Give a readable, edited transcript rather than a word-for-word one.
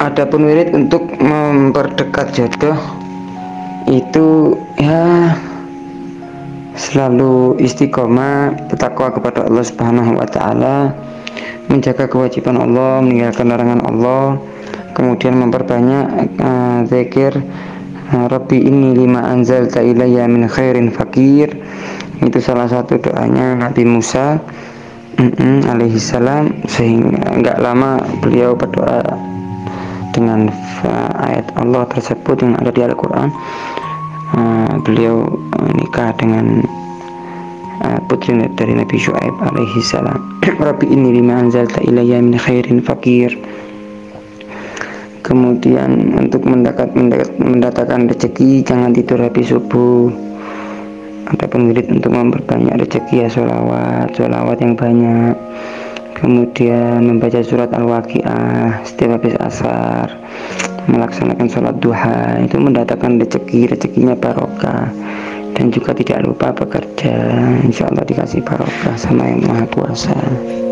Adapun wirid untuk memperdekat jodoh itu ya selalu istiqomah bertakwa kepada Allah Subhanahu wa taala, menjaga kewajiban Allah, meninggalkan larangan Allah, kemudian memperbanyak zikir Rabbi inni lima anzalta ilayya min khairin fakir. Itu salah satu doanya Nabi Musa alaihi salam, sehingga enggak lama beliau berdoa dengan ayat Allah tersebut yang ada di Al-Quran. Beliau nikah dengan putri dari Nabi Syuaib alaihi salam. Rabbi inni lima anzalta ilayya min khairin fakir. Kemudian untuk mendatangkan rezeki, jangan tidur habis subuh. Adapun wirid untuk memperbanyak rezeki ya sholawat yang banyak. Kemudian membaca surat Al-Waqiah setiap habis asar, melaksanakan sholat duha, itu mendatangkan rezekinya barokah. Dan juga tidak lupa bekerja, insya Allah dikasih barokah sama yang Maha Kuasa.